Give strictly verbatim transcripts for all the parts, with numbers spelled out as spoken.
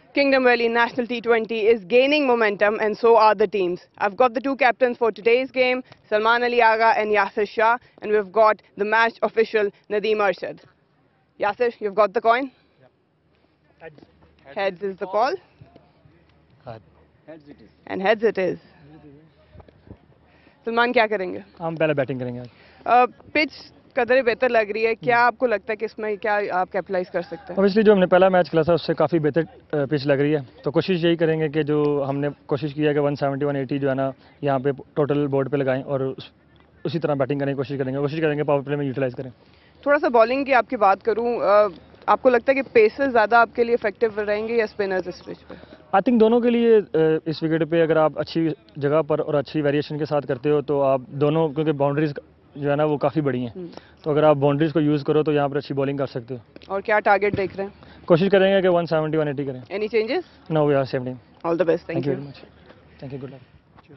Kingdom Valley National T twenty is gaining momentum, and so are the teams. I've got the two captains for today's game, Salman Ali Agha and Yasir Shah, and we've got the match official, Nadeem Arshad. Yasir, you've got the coin? Yep. Heads. Heads is the call. Heads it is. And heads it is. Salman, क्या करेंगे? हम पहले batting करेंगे. Pitch कदर बेहतर लग रही है, क्या आपको लगता है कि इसमें क्या आप कैपिटलाइज कर सकते हैं? ऑब्वियसली जो हमने पहला मैच खेला था उससे काफ़ी बेहतर पिच लग रही है, तो कोशिश यही करेंगे कि जो हमने कोशिश की है कि वन सेवेंटी वन एटी जो है ना यहाँ पे टोटल बोर्ड पे लगाएं और उस, उसी तरह बैटिंग करने की कोशिश करेंगे कोशिश करेंगे पावर प्ले में यूटिलाइज करें. थोड़ा सा बॉलिंग की आपकी बात करूँ, आपको लगता है कि पेसर्स ज़्यादा आपके लिए इफेक्टिव रहेंगे या स्पिनर्स इस पिच पे? आई थिंक दोनों के लिए इस विकेट पे अगर आप अच्छी जगह पर और अच्छी वेरिएशन के साथ करते हो तो आप दोनों, क्योंकि बाउंड्रीज जो है ना वो काफ़ी बड़ी हैं, तो अगर आप बाउंड्रीज को यूज़ करो तो यहाँ पर अच्छी बॉलिंग कर सकते हो. और क्या टारगेट देख रहे हैं? कोशिश करेंगे कि वन सेवेंटी वन एटी करें. Any changes? No, we are same team. All the best. Thank you very much. Thank you. Good luck.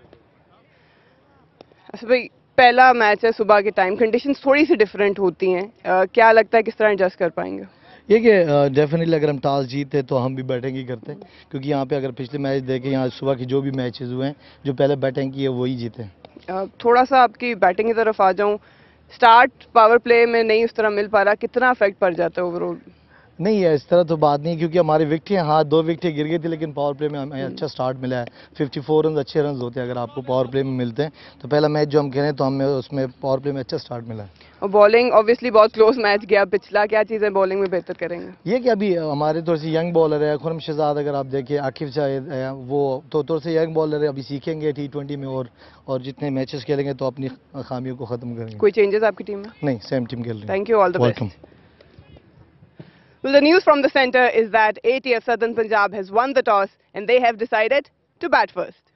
अच्छा भाई, पहला मैच है, सुबह के टाइम कंडीशंस थोड़ी सी डिफरेंट होती हैं, uh, क्या लगता है किस तरह एडजस्ट कर पाएंगे? ये कि डेफिनेटली अगर हम टॉस जीते तो हम भी बैटिंग ही करते हैं, क्योंकि यहाँ पे अगर पिछले मैच देखें, यहाँ सुबह की जो भी मैचेस हुए हैं जो पहले बैटिंग की है वही जीते. uh, थोड़ा सा आपकी बैटिंग की तरफ आ जाऊँ, स्टार्ट पावर प्ले में नहीं उस तरह मिल पा रहा, कितना इफेक्ट पड़ जाता है ओवरऑल? नहीं है, इस तरह तो बात नहीं, क्योंकि हमारी विकेटें, हाँ दो विकेटें गिर गई थी, लेकिन पावर प्ले में हमें अच्छा स्टार्ट मिला है. चौवन रन अच्छे रन होते हैं अगर आपको पावर प्ले में मिलते हैं, तो पहला मैच जो हम खेलें तो हमें उसमें पावर प्ले में अच्छा स्टार्ट मिला है. और बॉलिंग ऑब्वियसली बहुत क्लोज मैच गया पिछला, क्या चीज़ें बॉलिंग में बेहतर करेंगे? ये कि अभी हमारे थोड़े से यंग बॉलर है, खुरम शहजाद अगर आप देखें, आकिफ शाहिद है, वो तो थोड़े से यंग बॉलर है, अभी सीखेंगे टी ट्वेंटी में और और जितने मैचेस खेलेंगे तो अपनी खामियों को ख़त्म करेंगे. कोई चेंजेस आपकी टीम में? नहीं, सेम टीम खेल रही है. Thank you. All the best. Welcome. Well, the news from the centre is that A T F Southern Punjab has won the toss and they have decided to bat first.